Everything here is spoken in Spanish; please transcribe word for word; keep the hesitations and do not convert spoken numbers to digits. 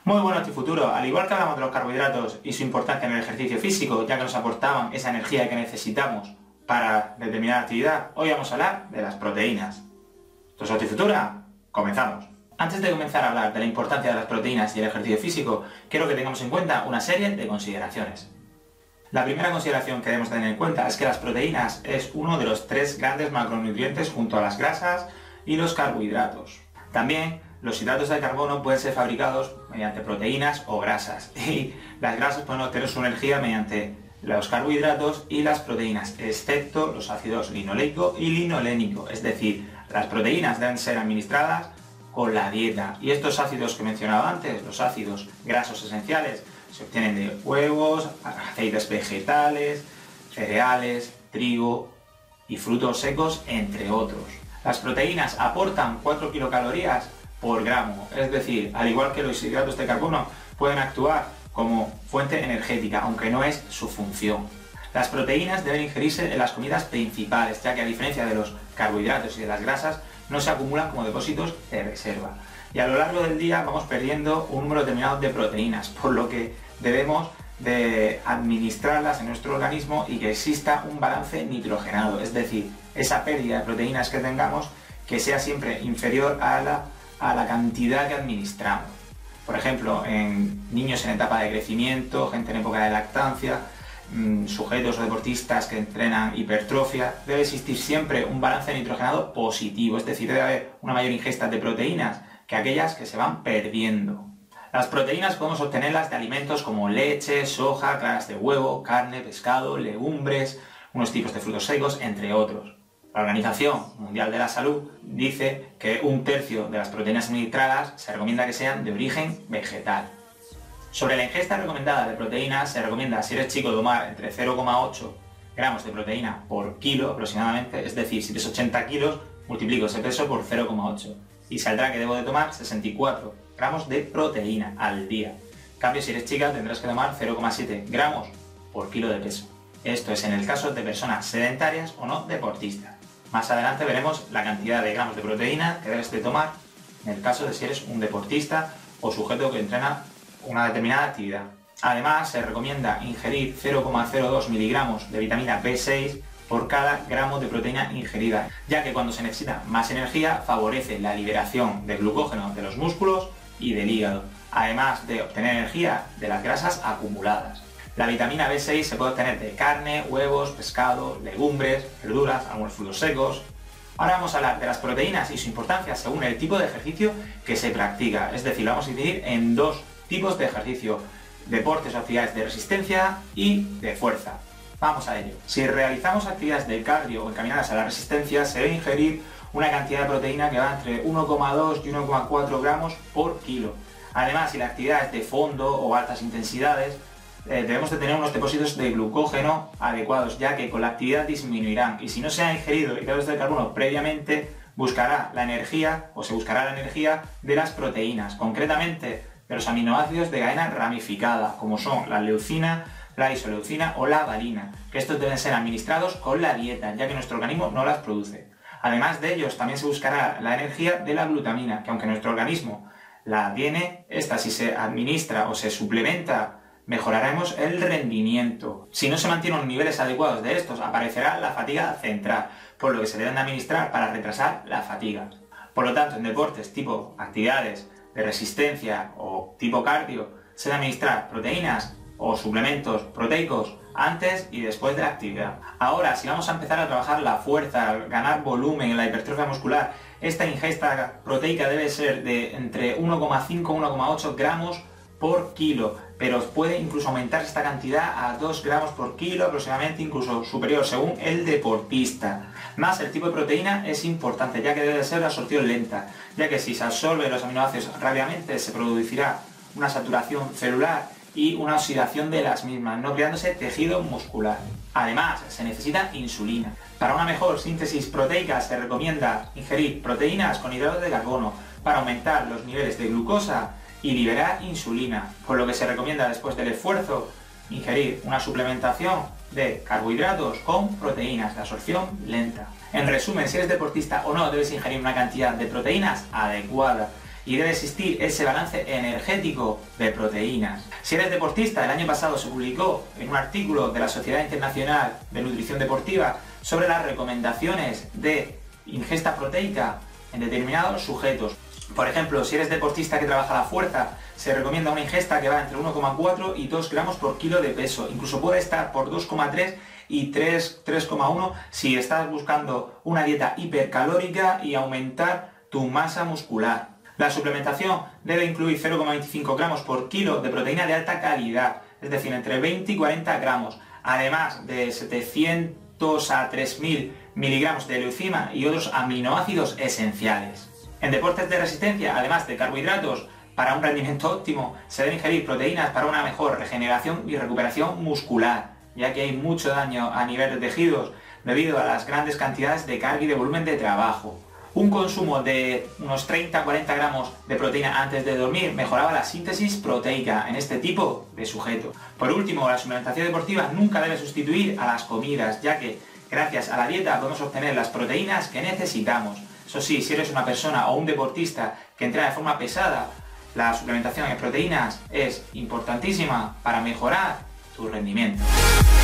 Muy bueno Optifuturo, al igual que hablamos de los carbohidratos y su importancia en el ejercicio físico, ya que nos aportaban esa energía que necesitamos para determinada actividad, hoy vamos a hablar de las proteínas. Entonces, Optifutura, comenzamos. Antes de comenzar a hablar de la importancia de las proteínas y el ejercicio físico, quiero que tengamos en cuenta una serie de consideraciones. La primera consideración que debemos tener en cuenta es que las proteínas es uno de los tres grandes macronutrientes junto a las grasas y los carbohidratos. También los hidratos de carbono pueden ser fabricados mediante proteínas o grasas y las grasas pueden obtener su energía mediante los carbohidratos y las proteínas, excepto los ácidos linoleico y linolénico, es decir, las proteínas deben ser administradas con la dieta. Y estos ácidos que he mencionado antes, los ácidos grasos esenciales, se obtienen de huevos, aceites vegetales, cereales, trigo y frutos secos, entre otros. Las proteínas aportan cuatro kilocalorías por gramo, es decir, al igual que los hidratos de carbono, pueden actuar como fuente energética, aunque no es su función. Las proteínas deben ingerirse en las comidas principales, ya que a diferencia de los carbohidratos y de las grasas, no se acumulan como depósitos de reserva. Y a lo largo del día vamos perdiendo un número determinado de proteínas, por lo que debemos de administrarlas en nuestro organismo y que exista un balance nitrogenado, es decir, esa pérdida de proteínas que tengamos que sea siempre inferior a la, a la cantidad que administramos. Por ejemplo, en niños en etapa de crecimiento, gente en época de lactancia, mmm, sujetos o deportistas que entrenan hipertrofia, debe existir siempre un balance nitrogenado positivo, es decir, debe haber una mayor ingesta de proteínas que aquellas que se van perdiendo. Las proteínas podemos obtenerlas de alimentos como leche, soja, claras de huevo, carne, pescado, legumbres, unos tipos de frutos secos, entre otros. La Organización Mundial de la Salud dice que un tercio de las proteínas administradas se recomienda que sean de origen vegetal. Sobre la ingesta recomendada de proteínas, se recomienda, si eres chico, tomar entre cero coma ocho gramos de proteína por kilo aproximadamente, es decir, si tienes ochenta kilos, multiplico ese peso por cero coma ocho y saldrá que debo de tomar sesenta y cuatro gramos de proteína al día. En cambio, si eres chica, tendrás que tomar cero coma siete gramos por kilo de peso. Esto es en el caso de personas sedentarias o no deportistas. Más adelante veremos la cantidad de gramos de proteína que debes de tomar en el caso de si eres un deportista o sujeto que entrena una determinada actividad. Además, se recomienda ingerir cero coma cero dos miligramos de vitamina B seis por cada gramo de proteína ingerida, ya que cuando se necesita más energía favorece la liberación de glucógeno de los músculos y del hígado, además de obtener energía de las grasas acumuladas. La vitamina B seis se puede obtener de carne, huevos, pescado, legumbres, verduras, algunos frutos secos. Ahora vamos a hablar de las proteínas y su importancia según el tipo de ejercicio que se practica, es decir, lo vamos a dividir en dos tipos de ejercicio: deportes o actividades de resistencia y de fuerza. Vamos a ello. Si realizamos actividades de cardio o encaminadas a la resistencia, se debe ingerir una cantidad de proteína que va entre uno coma dos y uno coma cuatro gramos por kilo. Además, si la actividad es de fondo o altas intensidades, eh, debemos de tener unos depósitos de glucógeno adecuados, ya que con la actividad disminuirán. Y si no se ha ingerido hidratos de carbono previamente, buscará la energía o se buscará la energía de las proteínas, concretamente de los aminoácidos de cadena ramificada, como son la leucina, la isoleucina o la valina, que estos deben ser administrados con la dieta, ya que nuestro organismo no las produce. Además de ellos, también se buscará la energía de la glutamina, que aunque nuestro organismo la tiene, esta si se administra o se suplementa, mejoraremos el rendimiento. Si no se mantienen los niveles adecuados de estos, aparecerá la fatiga central, por lo que se deben administrar para retrasar la fatiga. Por lo tanto, en deportes tipo actividades de resistencia o tipo cardio, se deben administrar proteínas o suplementos proteicos antes y después de la actividad. Ahora, si vamos a empezar a trabajar la fuerza, ganar volumen en la hipertrofia muscular, esta ingesta proteica debe ser de entre uno coma cinco a uno coma ocho gramos por kilo, pero puede incluso aumentar esta cantidad a dos gramos por kilo, aproximadamente, incluso superior según el deportista. Más el tipo de proteína es importante, ya que debe ser de absorción lenta, ya que si se absorbe los aminoácidos rápidamente se producirá una saturación celular y una oxidación de las mismas, no creándose tejido muscular. Además, se necesita insulina. Para una mejor síntesis proteica se recomienda ingerir proteínas con hidratos de carbono para aumentar los niveles de glucosa y liberar insulina, por lo que se recomienda después del esfuerzo ingerir una suplementación de carbohidratos con proteínas de absorción lenta. En resumen, si eres deportista o no, debes ingerir una cantidad de proteínas adecuada y debe existir ese balance energético de proteínas. Si eres deportista, el año pasado se publicó en un artículo de la Sociedad Internacional de Nutrición Deportiva sobre las recomendaciones de ingesta proteica en determinados sujetos. Por ejemplo, si eres deportista que trabaja la fuerza, se recomienda una ingesta que va entre uno coma cuatro y dos gramos por kilo de peso. Incluso puede estar por dos coma tres y tres coma uno si estás buscando una dieta hipercalórica y aumentar tu masa muscular. La suplementación debe incluir cero coma veinticinco gramos por kilo de proteína de alta calidad, es decir, entre veinte y cuarenta gramos, además de setecientos a tres mil miligramos de leucina y otros aminoácidos esenciales. En deportes de resistencia, además de carbohidratos, para un rendimiento óptimo se deben ingerir proteínas para una mejor regeneración y recuperación muscular, ya que hay mucho daño a nivel de tejidos debido a las grandes cantidades de carga y de volumen de trabajo. Un consumo de unos treinta a cuarenta gramos de proteína antes de dormir mejoraba la síntesis proteica en este tipo de sujetos. Por último, la suplementación deportiva nunca debe sustituir a las comidas, ya que gracias a la dieta podemos obtener las proteínas que necesitamos. Eso sí, si eres una persona o un deportista que entrena de forma pesada, la suplementación en proteínas es importantísima para mejorar tu rendimiento.